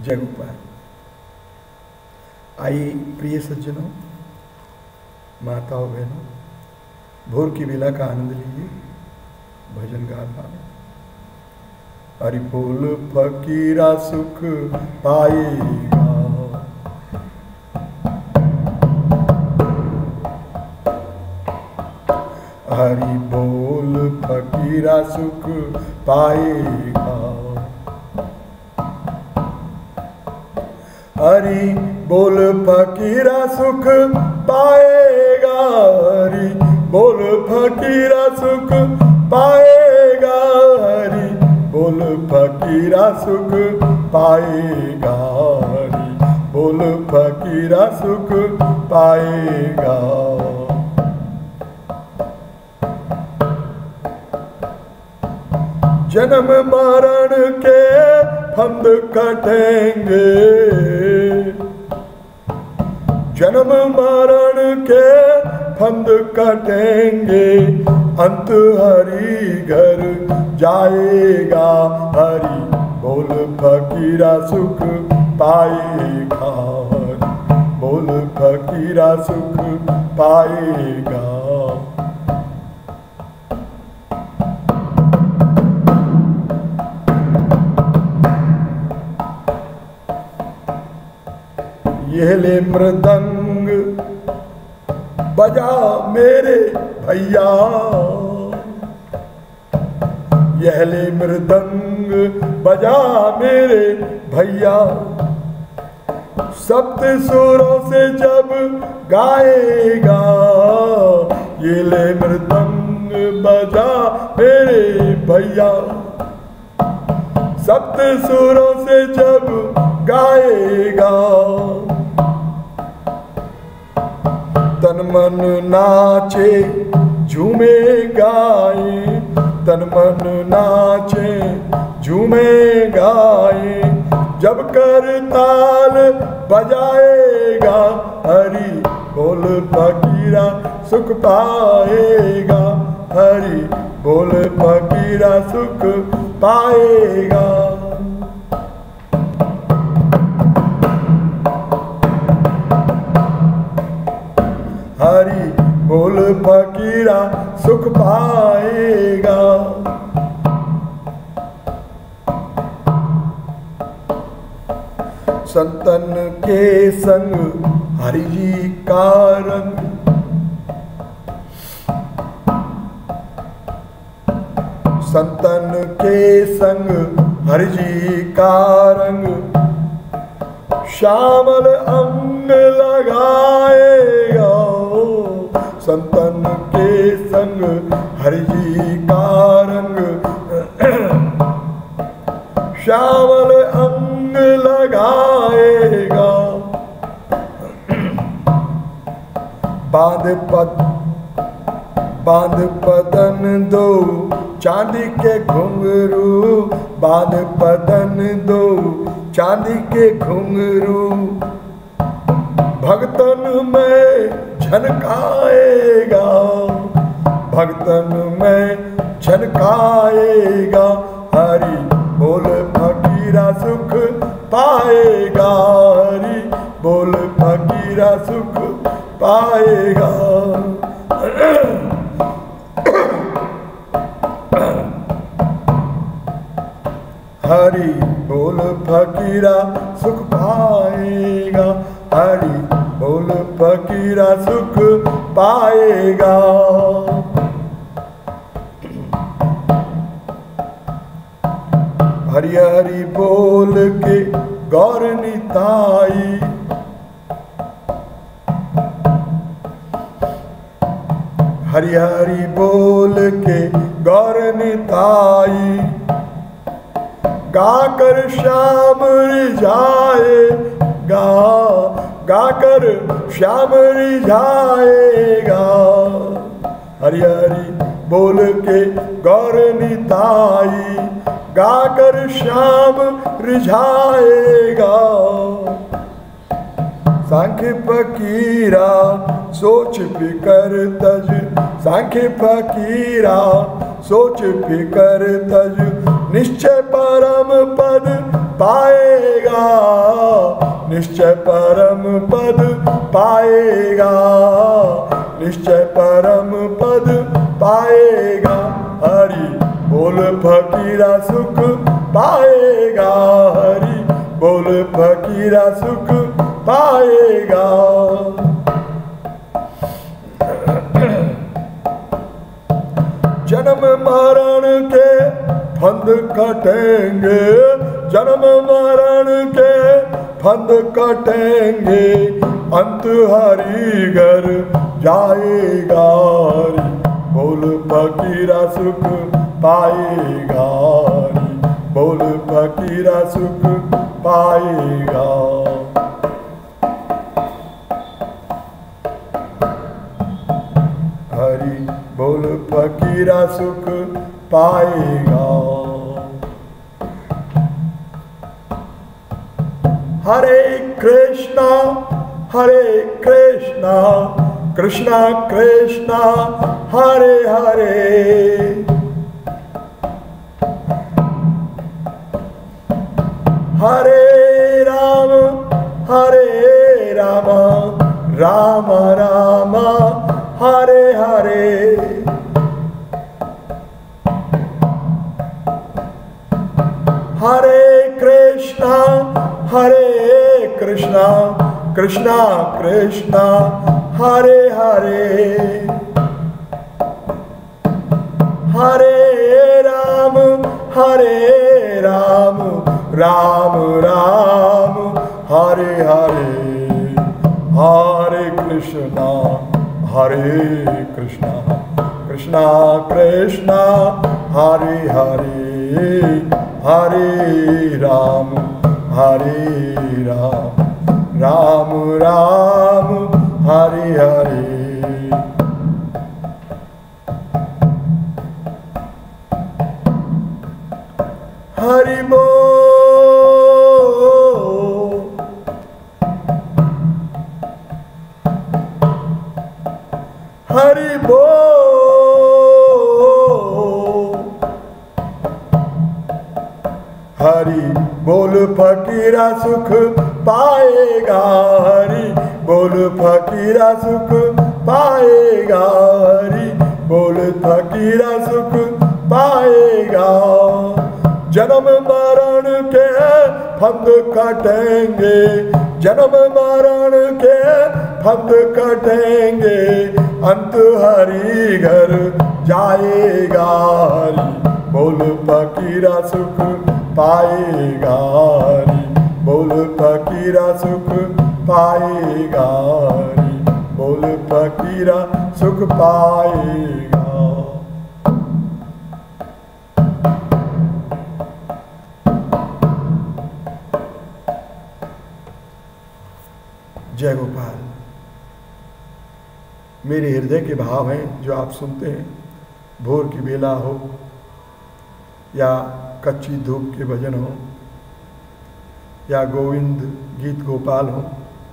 जय गोपाल। आइए प्रिय सज्जनों, माताओं बहनों, भोर की बेला का आनंद लीजिए। भजन गा रहा है। हरि बोल फकीरा सुख पाएगा, हरि बोल फकीरा सुख पाएगा, हरि बोल फकीरा सुख पाएगा, हरि बोल फकीरा सुख पाएगा, हरि बोल फकीरा सुख पाएगा, हरि बोल फकीरा सुख पाएगा। जन्म मरण के फंद कटेंगे, जन्म मरण के फंद कटेंगे, अंत हरि घर जाएगा, हरि बोल फकीरा सुख पाएगा, हरि बोल फकीरा सुख पाएगा। ये ले मृदंग बजा मेरे भैया, यह ले मृदंग बजा मेरे भैया, सप्त सुरों से जब गाएगा, ये ले मृदंग बजा मेरे भैया, सप्त सुरों से जब गाएगा, तन मन नाचे झूमे गाए, तन मन नाचे झूमे गाए, जब कर ताल बजाएगा, हरि बोल फकीरा सुख पाएगा, हरि बोल फकीरा सुख पाएगा। हरि बोल फकीरा सुख पाएगा। संतन के संग हरि जी का रंग, संतन के संग हरि जी का रंग, श्यामल अंग लगाएगा, संतन के संग हरि जी का रंग, श्यामल अंग लगाएगा, बांध पदन दो चांदी के घुंघरू, बांध पदन दो चांदी के घुंघरू, भक्तन में झनकाएगा, भक्तन में झनकाएगा, हरि बोल फकीरा सुख पाएगा, हरि बोल फकीरा सुख पाएगा। हरि बोल फकीरा सुख पाएगा, हरि बोल फकीरा सुख पाएगा। हरि हरि बोल के गौर निताई, हरि हरि बोल के गौर निताई, गाकर श्याम रिझाएगा, गाकर श्याम रिझाएगा, हरि हरि बोल के गौर निताई, गाकर श्याम रिझाएगा। सांख्य फकीरा सोच फिकर तज, सांख्य फकीरा सोच फिकर तज निश्चय परम पद पाएगा, निश्चय परम पद पाएगा, निश्चय परम पद पाएगा। हरि बोल फकीरा सुख पाएगा, हरि बोल फकीरा सुख पाएगा। जन्म मरण के फंद कटेंगे, जन्म मरण के फंद कटेंगे, अंत हरि घर जाएगा, हरि बोल फकीरा सुख पाएगा, हरि बोल फकीरा सुख पाएगा। हरि बोल फकीरा सुख पाएगा। हरे कृष्णा कृष्णा कृष्णा हरे हरे, हरे राम राम राम हरे हरे। हरे कृष्णा कृष्णा कृष्णा हरे हरे, हरे राम राम राम हरे हरे। हरे कृष्णा कृष्णा कृष्णा हरे हरे, हरे राम राम राम हरे हरे। हरि बोल, हरि बोल, हरि बोल फकीरा सुख पाएगा, हरि बोल फकीरा सुख पाएगा, हरि बोल फकीरा सुख पाएगा। जन्म मरण के फंद कटेंगे, जन्म मरण के फंद कटेंगे, अंत हरि घर जाएगा, हरि बोल फकीरा सुख पाएगा, हरि बोल फकीरा सुख पाएगा, हरि बोल फकीरा सुख पाएगा। जय गोपाल। मेरे हृदय के भाव हैं जो आप सुनते हैं, भोर की बेला हो या कच्ची धूप के भजन हो या गोविंद गीत गोपाल हो,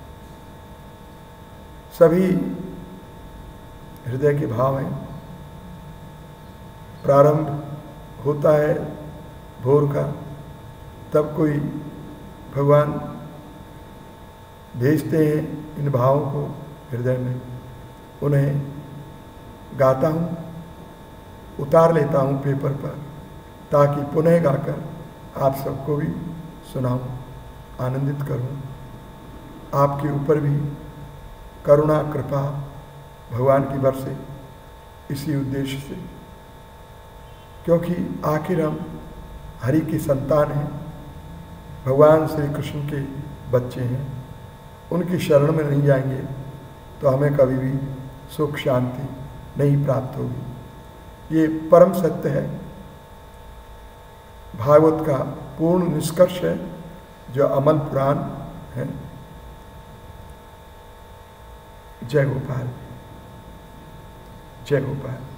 सभी हृदय के भाव हैं। प्रारंभ होता है भोर का, तब कोई भगवान भेजते हैं इन भावों को हृदय में, उन्हें गाता हूँ, उतार लेता हूँ पेपर पर, ताकि पुनः गाकर आप सबको भी सुनाऊँ, आनंदित करूँ, आपके ऊपर भी करुणा कृपा भगवान की बरसे, इसी उद्देश्य से, क्योंकि आखिर हम हरि की संतान हैं, भगवान श्री कृष्ण के बच्चे हैं। उनकी शरण में नहीं जाएंगे तो हमें कभी भी सुख शांति नहीं प्राप्त होगी। ये परम सत्य है, भागवत का पूर्ण निष्कर्ष है, जो अमल पुराण है। जय गोपाल, जय गोपाल।